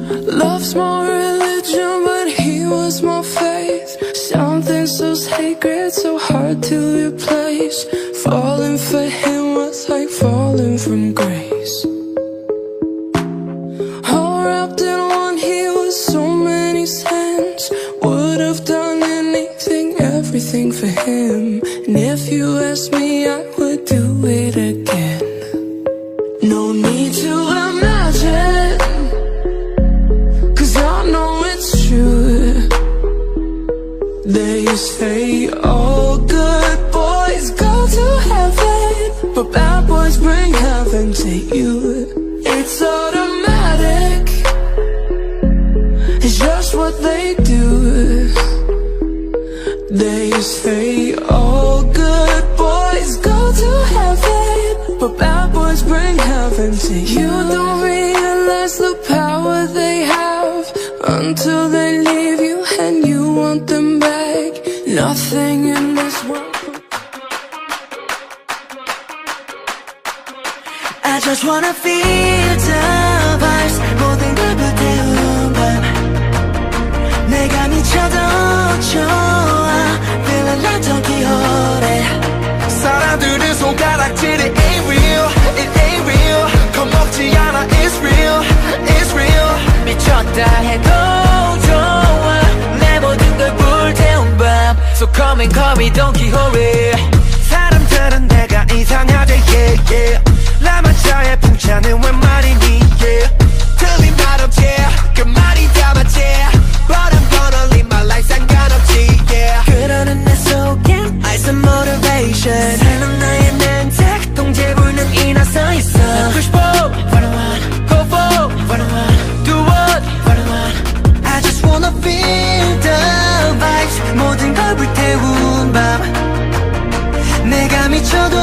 Love's my religion, but he was my faith. Something so sacred, so hard to replace. Falling for him was like falling from grace. All wrapped in one, he was so many sins. Would have done anything, everything for him. And if you ask me, I would do it again. No need to imagine, 'cause I know it's true. They say all good boys go to heaven, but bad boys bring heaven to you. It's automatic, it's just what they do. They say all good boys go to heaven, but bad boys bring heaven to you. You don't realize the power they have until they leave you and you want them back. Nothing in this world. I just wanna feel the vibes. 모든 걸 불태운 밤 내가 미쳐도 좋아. Feeling like Don Quixote. 사람들은 손가락질이 ain't real, it ain't real. 겁먹지 않아, it's real, it's real. 미쳤다 해도 좋아. 내 모든 걸 불태운 밤. So come and call me Don Quixote. 사람들은 내가 이상하대, yeah, yeah. 라마자의 풍차는 왜 말이니, yeah. 틀린 말 없지, 그 말이 다 맞지. But I'm gonna live my life 상관없지, yeah. 그러는 내 속엔 ice and motivation. 살던 나의 멘트 동제불능이 나서 있어. Push forward, what I want. Go forward, what I want. Do what I want. I just wanna feel the vibes. 모든 걸 불태운 밤 내가 미쳐도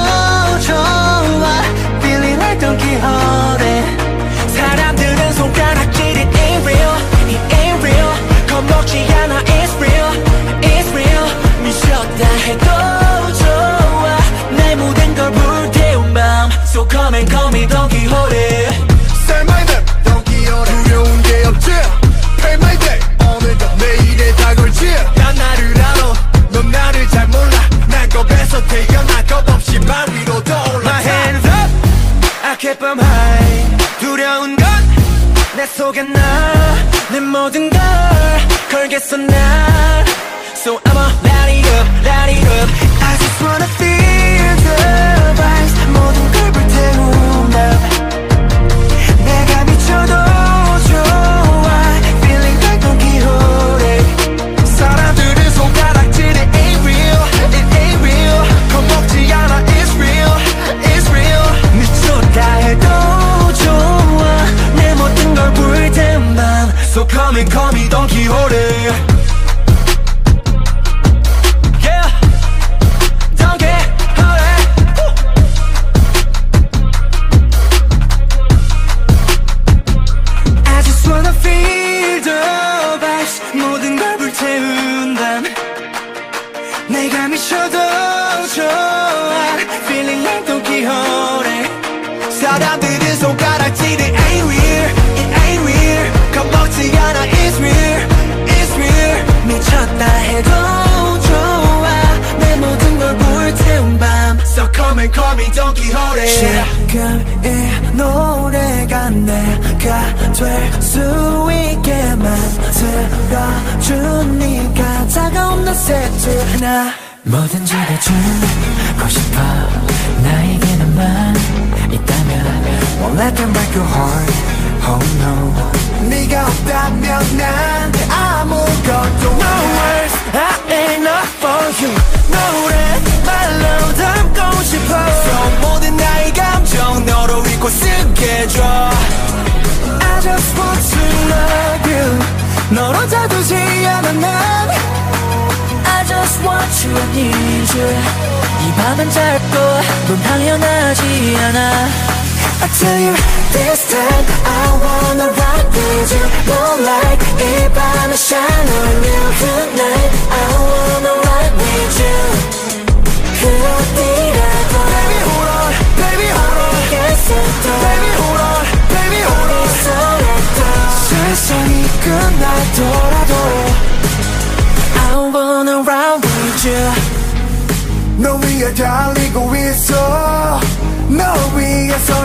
좋아. Feeling like Don Quixote. 사람들은 손가락질이 ain't real, it ain't real. 겁먹지 않아, it's real, it's real. 미쳤다 해도 좋아. 내 모든 걸 불태운 밤. So come and call me Don Quixote. Say my name, Don Quixote. 두려운 게 없지. Pay my day. 오늘도 내일에 다 걸지. 난 나를 알아, 넌 나를 잘 몰라. 난 겁에서 태어나 겁없이 말 위로 떠올라. My hands up, I keep them high. 두려운 건 내 속에 나. 내 모든 걸 걸겠어 날. So I'ma light it up, light it up. I just wanna feel the vibes. 모든 걸 불태운 밤 내가 미쳐도 좋아. Feeling like Don Quixote. 사람들은 손가락질이 ain't real, it ain't real. 겁먹지 않아, it's real, it's real. 미쳤다 해도 좋아. 내 모든 걸 불태운 밤. So come and call me Don Quixote. 내가 미쳐도 좋아. Feeling like Don Quixote. 사람들은 손가락질이 ain't real, it ain't real. 겁먹지 않아, it's real, it's real. 미쳤다 해도 좋아. 내 모든 걸 불태운 밤. So come and call me Don Quixote. 지금 이 노래가 내가 될 수 있게 만들어주니까 차가운 너 세트 나 뭐든지 다 주고 싶어. 나에게는만 있다면 Won't let them break your heart, oh no. 네가 없다면 난 아무것도 No words, I ain't enough for you. 노래 말로 담고 싶어. So 모든 나의 감정 너로 잊고 쓰게 해줘. I just want to love you. 너로 다투지 않아 난 I just want you, I need you. 이 밤은 짧고 넌 당연하지 않아. I tell you This time I wanna rock with you. Moonlight 이 밤에 shine on you tonight. I wanna rock with you. 그 어디라도 Baby hold on, baby hold on. 어디에서도 Baby hold on, baby hold on. 어디서라도 세상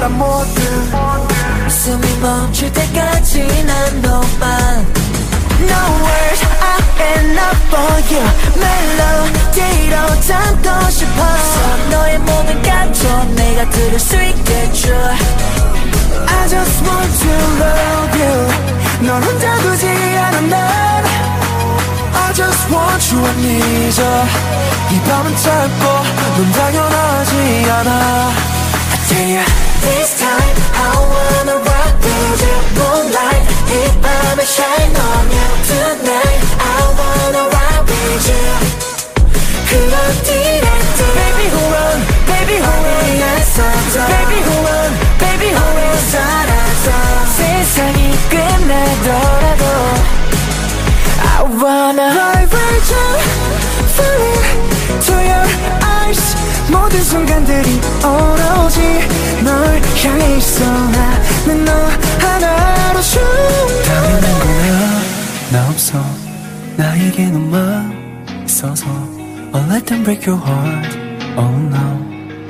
거란 모두 숨이 멈출 때까지 난 너만 No words are enough for you 멜로디로 담고 싶어 너의 모든 감정 내가 들을 수 있겠죠 I just want to love you 넌 혼자 두지 않아 난 I just want you I need you 이 밤은 짧고 넌 당연하지 않아 I tell you this time I wanna rock with you Moonlight 이 밤에 shine on you Tonight I wanna rock with you 그렇디랬지 Baby who run, baby who run Baby who run, baby who run 사라져 세상이 끝나더라도 I wanna ride with you Falling to your eyes 모든 순간들이 오로지 널 향해 있어 나는 너 하나로 충분해 당연한 거야 나 없어 나에게 너만 있어서 I'll let them break your heart Oh no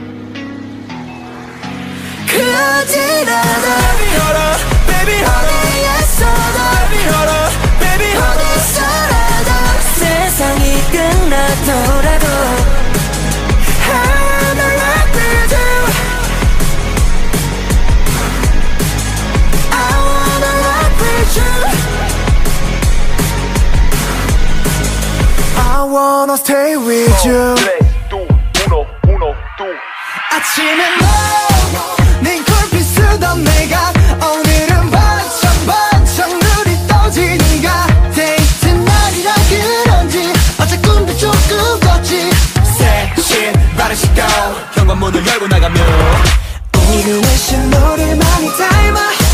그러지라도 Baby hold up Baby hold up Baby hold up Baby hold up 서라도 세상이 끝나더라도 I wanna stay with you 아침에 너네 콜빛 쓰던 내가 오늘은 반짝반짝 눈이 떠진 네가 데이트 날이라 그런지 어제 꿈도 조금 꿨지 새신 바른 시간 현관문을 열고 나가면 우리는 신호를 많이 닮아